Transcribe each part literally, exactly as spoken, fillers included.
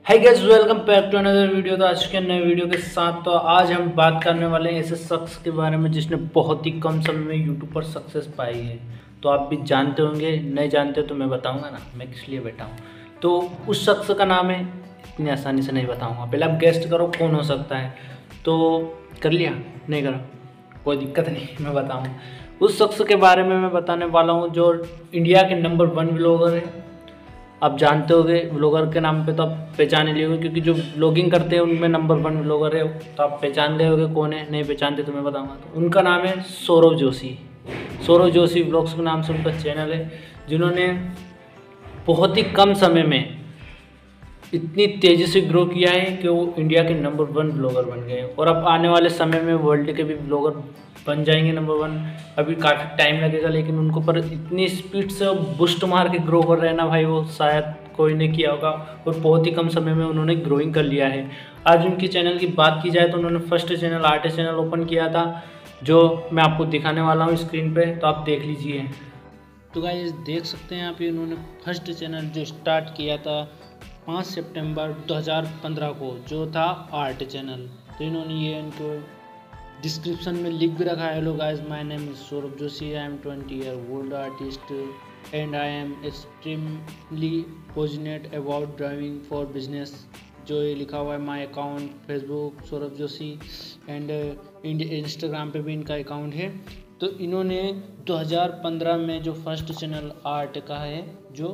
Hi guys, welcome back to another video. तो आज के नए वीडियो के साथ तो आज हम बात करने वाले हैं ऐसे शख्स के बारे में जिसने बहुत ही कम समय में यूट्यूब पर सक्सेस पाई है। तो आप भी जानते होंगे, नहीं जानते तो मैं बताऊंगा ना, मैं किस लिए बैठा हूँ। तो उस शख्स का नाम है, इतनी आसानी से नहीं बताऊँगा, पहले आप गेस्ट करो कौन हो सकता है। तो कर लिया? नहीं करा, कोई दिक्कत नहीं, मैं बताऊँगा। उस शख्स के बारे में मैं बताने वाला हूँ जो इंडिया के नंबर वन व्लॉगर है। आप जानते होंगे, व्लॉगर के नाम पे तो आप पहचान लिए होंगे, क्योंकि जो व्लॉगिंग करते हैं उनमें नंबर वन व्लॉगर है। तो आप पहचान गए होंगे कौन है, नहीं पहचानते तो मैं बताऊंगा। तो उनका नाम है सौरव जोशी। सौरव जोशी व्लॉग्स के नाम से उनका चैनल है, जिन्होंने बहुत ही कम समय में इतनी तेज़ी से ग्रो किया है कि वो इंडिया के नंबर वन ब्लॉगर बन गए और अब आने वाले समय में वर्ल्ड के भी ब्लॉगर बन जाएंगे नंबर वन। अभी काफ़ी टाइम लगेगा, लेकिन उनको पर इतनी स्पीड से बूस्ट मार के ग्रो कर रहे हैं ना भाई, वो शायद कोई ने किया होगा और बहुत ही कम समय में उन्होंने ग्रोइंग कर लिया है। आज उनके चैनल की बात की जाए तो उन्होंने first channel artist channel open किया था, जो मैं आपको दिखाने वाला हूँ स्क्रीन पर, तो आप देख लीजिए। तो गाइस देख सकते हैं आप, इन्होंने फर्स्ट चैनल जो स्टार्ट किया था पाँच सितंबर दो हज़ार पंद्रह को, जो था आर्ट चैनल। तो इन्होंने ये इनको डिस्क्रिप्शन में लिख भी रखा है, hello guys, my name is Saurabh Joshi, I am twenty year old artist and I am extremely passionate about driving for business. जो ये लिखा हुआ है my account Facebook Saurabh Joshi and Instagram पे भी इनका अकाउंट है। तो इन्होंने दो हज़ार पंद्रह में जो फर्स्ट चैनल आर्ट का है जो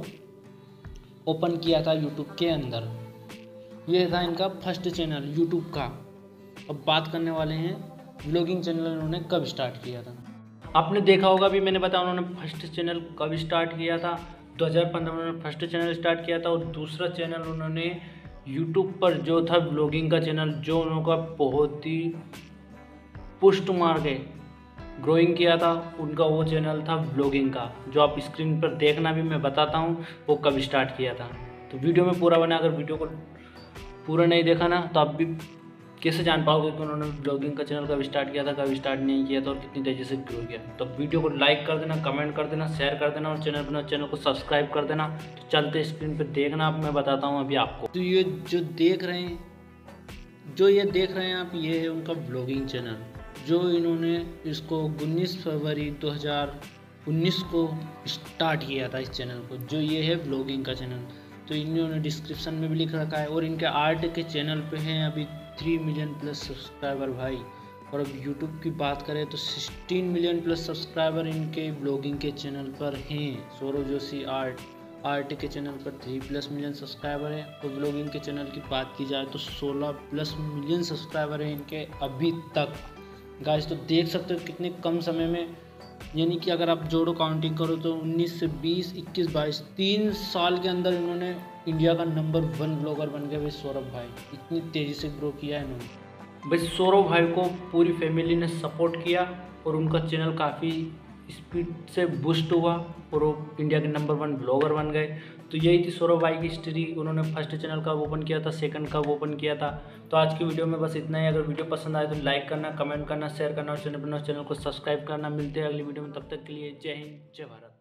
ओपन किया था यूट्यूब के अंदर, ये था इनका फर्स्ट चैनल यूट्यूब का। अब बात करने वाले हैं व्लॉगिंग चैनल इन्होंने कब स्टार्ट किया था। आपने देखा होगा, भी मैंने बताया उन्होंने फर्स्ट चैनल कब स्टार्ट किया था। दो हज़ार पंद्रह में उन्होंने फर्स्ट चैनल स्टार्ट किया था और दूसरा चैनल उन्होंने यूट्यूब पर जो था व्लॉगिंग का चैनल, जो उनका बहुत ही पुष्ट मार के ग्रोइंग किया था, उनका वो चैनल था व्लॉगिंग का, जो आप स्क्रीन पर देखना भी मैं बताता हूँ वो कब स्टार्ट किया था। तो वीडियो में पूरा बना, अगर वीडियो को पूरा नहीं देखा ना तो आप भी कैसे जान पाओगे कि उन्होंने ब्लॉगिंग का चैनल कब स्टार्ट किया था, कब स्टार्ट नहीं किया था और कितनी तेज़ी से ग्रो किया। तो वीडियो को लाइक कर देना, कमेंट कर देना, शेयर कर देना और चैनल अपना चैनल को सब्सक्राइब कर देना। तो चलते स्क्रीन पर देखना, आप मैं बताता हूँ अभी आपको। तो ये जो देख रहे हैं जो ये देख रहे हैं आप, ये है उनका ब्लॉगिंग चैनल, जो इन्होंने इसको उन्नीस फरवरी दो हज़ार उन्नीस को स्टार्ट किया था इस चैनल को, जो ये है ब्लॉगिंग का चैनल। तो इन्होंने डिस्क्रिप्शन में भी लिख रखा है। और इनके आर्ट के चैनल पे हैं अभी थ्री मिलियन प्लस सब्सक्राइबर भाई। और अब यूट्यूब की बात करें तो सिक्सटीन मिलियन प्लस सब्सक्राइबर इनके ब्लॉगिंग के चैनल पर हैं। सौरव जोशी आर्ट आर्ट के चैनल पर थ्री प्लस मिलियन सब्सक्राइबर है और ब्लॉगिंग के चैनल की बात की जाए तो सोलह प्लस मिलियन सब्सक्राइबर हैं इनके अभी तक। गाइस तो देख सकते हो कितने कम समय में, यानी कि अगर आप जोड़ो काउंटिंग करो तो उन्नीस से बीस, इक्कीस, बाईस, तीन साल के अंदर इन्होंने इंडिया का नंबर वन ब्लॉगर बन गए भाई सौरभ भाई। इतनी तेज़ी से ग्रो किया है इन्होंने भाई। सौरभ भाई को पूरी फैमिली ने सपोर्ट किया और उनका चैनल काफ़ी स्पीड से बूस्ट हुआ और वो इंडिया के नंबर वन ब्लॉगर बन गए। तो यही थी सौरभ भाई की हिस्ट्री। उन्होंने फर्स्ट चैनल कब ओपन किया था, सेकंड कब ओपन किया था। तो आज की वीडियो में बस इतना ही। अगर वीडियो पसंद आए तो लाइक करना, कमेंट करना, शेयर करना और चैनल चैनल को सब्सक्राइब करना। मिलते हैं अगली वीडियो में, तब तक के लिए जय हिंद, जय भारत।